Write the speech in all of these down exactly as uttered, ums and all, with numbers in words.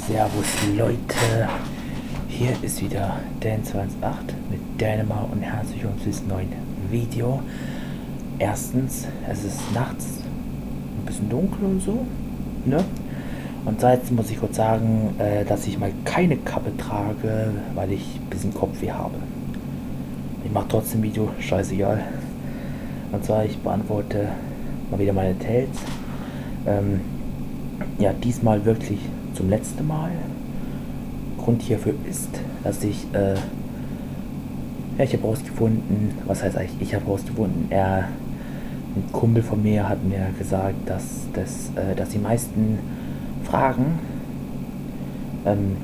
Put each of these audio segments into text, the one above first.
Servus Leute, hier ist wieder Dan zwei eins acht mit Dänemark und herzlich willkommen zu diesem neuen Video. Erstens, es ist nachts ein bisschen dunkel und so, ne? Und zweitens muss ich kurz sagen, äh, dass ich mal keine Kappe trage, weil ich ein bisschen Kopfweh habe. Ich mache trotzdem Video, scheißegal. Und zwar, ich beantworte mal wieder meine Tales. Ähm, ja, diesmal wirklich zum letzten Mal. Grund hierfür ist, dass ich, äh, ja, ich habe rausgefunden, was heißt eigentlich, ich habe rausgefunden, er, ein Kumpel von mir hat mir gesagt, dass, das, äh, dass die meisten Fragen ähm,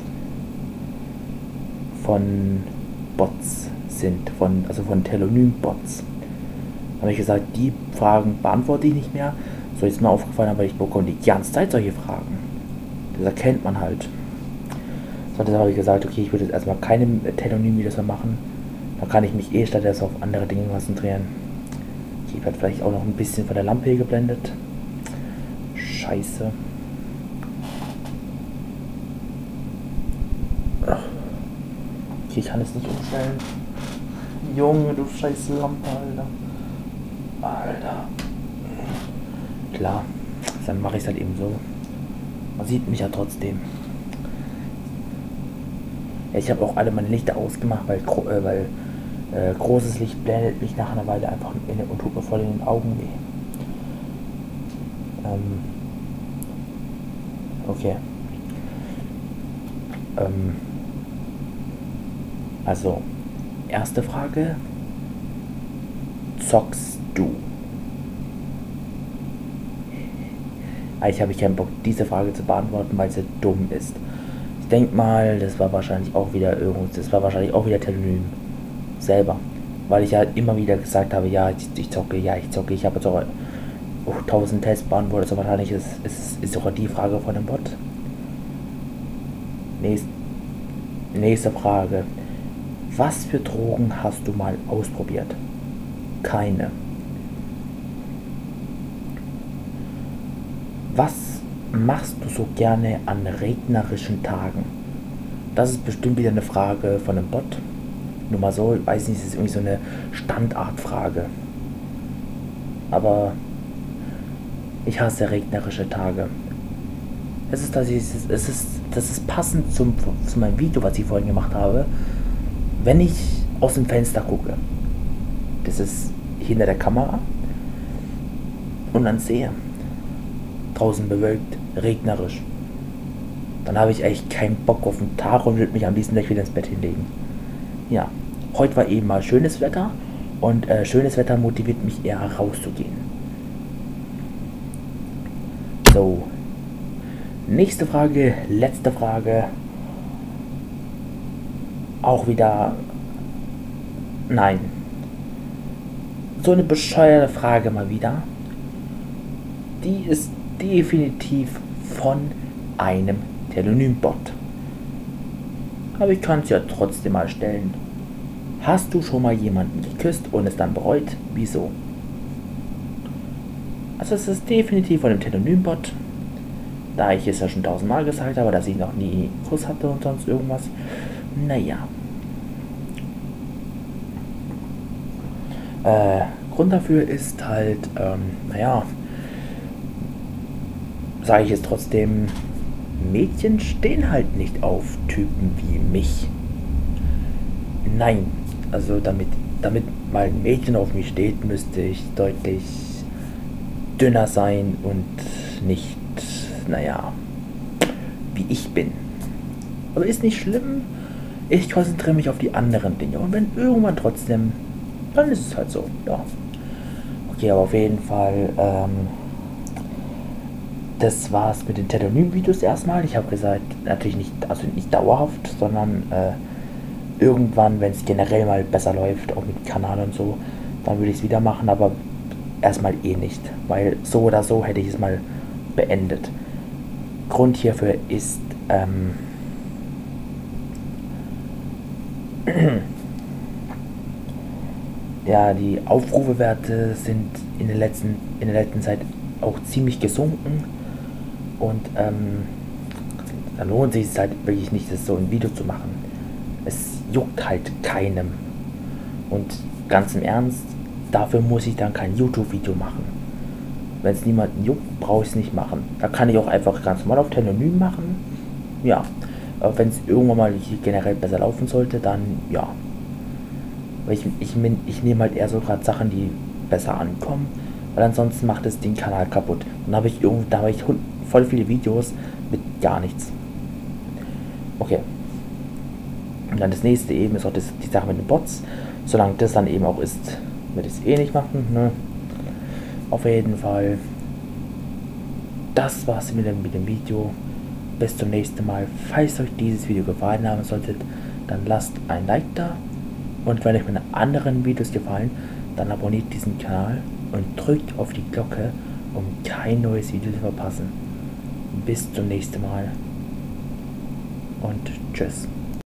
von Bots sind, von, also von Telonym-Bots. Da habe ich gesagt, die Fragen beantworte ich nicht mehr. So ist mir aufgefallen, aber ich bekomme die ganze Zeit solche Fragen. Das erkennt man halt. So, deshalb habe ich gesagt, okay, ich würde jetzt erstmal keine Telonym-Videos mehr machen. Da kann ich mich eh stattdessen auf andere Dinge konzentrieren. Ich werde vielleicht auch noch ein bisschen von der Lampe hier geblendet. Scheiße. Ach. Okay, ich kann es nicht umstellen. Junge, du scheiße Lampe, Alter. Alter. Klar, dann mache ich es halt eben so. Man sieht mich ja trotzdem. Ja, ich habe auch alle meine Lichter ausgemacht, weil, äh, weil äh, großes Licht blendet mich nach einer Weile einfach in, und tut mir voll in den Augen weh. Ähm, okay. Ähm, also, erste Frage. Zockst du? Eigentlich habe ich keinen Bock, diese Frage zu beantworten, weil sie dumm ist. Ich denke mal, das war wahrscheinlich auch wieder irgendwas, das war wahrscheinlich auch wieder Telonym selber. Weil ich ja halt immer wieder gesagt habe, ja, ich, ich zocke, ja, ich zocke, ich habe jetzt auch oh, tausend Tests beantwortet, so wahrscheinlich ist, ist, ist sogar die Frage von dem Bot. Nächst, nächste Frage. Was für Drogen hast du mal ausprobiert? Keine. Was machst du so gerne an regnerischen Tagen? Das ist bestimmt wieder eine Frage von einem Bot. Nur mal so, ich weiß nicht, es ist irgendwie so eine Standardfrage. Aber ich hasse regnerische Tage. Es ist, das ist, es ist, das ist passend zum, zu meinem Video, was ich vorhin gemacht habe. Wenn ich aus dem Fenster gucke, das ist hinter der Kamera, und dann sehe, draußen bewölkt, regnerisch, dann habe ich echt keinen Bock auf den Tag und würde mich am liebsten gleich wieder ins Bett hinlegen. Ja, heute war eben mal schönes Wetter und äh, schönes Wetter motiviert mich eher rauszugehen. So, nächste Frage, letzte Frage. Auch wieder, nein, so eine bescheuerte Frage mal wieder. Die ist definitiv von einem Telonym-Bot. Aber ich kann es ja trotzdem mal stellen. Hast du schon mal jemanden geküsst und es dann bereut? Wieso? Also es ist definitiv von dem Telonym-Bot. Da ich es ja schon tausendmal gesagt habe, dass ich noch nie einen Kuss hatte und sonst irgendwas. Naja. Äh, Grund dafür ist halt, ähm, naja, sage ich es trotzdem, Mädchen stehen halt nicht auf Typen wie mich. Nein, also damit, damit mal ein Mädchen auf mich steht, müsste ich deutlich dünner sein und nicht, naja, wie ich bin. Aber ist nicht schlimm, ich konzentriere mich auf die anderen Dinge und wenn irgendwann trotzdem, dann ist es halt so, ja. Okay, aber auf jeden Fall, ähm, das war's mit den Telonym-Videos erstmal. Ich habe gesagt, natürlich nicht, also nicht dauerhaft, sondern äh, irgendwann, wenn es generell mal besser läuft, auch mit Kanal und so, dann würde ich es wieder machen, aber erstmal eh nicht, weil so oder so hätte ich es mal beendet. Grund hierfür ist, ähm, ja, die Aufrufewerte sind in der letzten, in der letzten Zeit auch ziemlich gesunken und ähm, dann lohnt sich es halt wirklich nicht, das so ein Video zu machen. Es juckt halt keinem. Und ganz im Ernst, dafür muss ich dann kein YouTube-Video machen. Wenn es niemanden juckt, brauche ich es nicht machen. Da kann ich auch einfach ganz normal auf Telonym machen. Ja, aber wenn es irgendwann mal generell besser laufen sollte, dann ja. Weil ich, ich, ich nehme halt eher so gerade Sachen, die besser ankommen, weil ansonsten macht es den Kanal kaputt. Dann habe ich irgendwie, da habe ich voll viele Videos mit gar nichts. Okay. Und dann das nächste eben ist auch das, die Sache mit den Bots. Solange das dann eben auch ist, wird es eh nicht machen, ne? Auf jeden Fall. Das war's mit dem, mit dem Video. Bis zum nächsten Mal. Falls euch dieses Video gefallen haben solltet, dann lasst ein Like da. Und wenn euch meine anderen Videos gefallen, dann abonniert diesen Kanal und drückt auf die Glocke, um kein neues Video zu verpassen. Bis zum nächsten Mal und tschüss.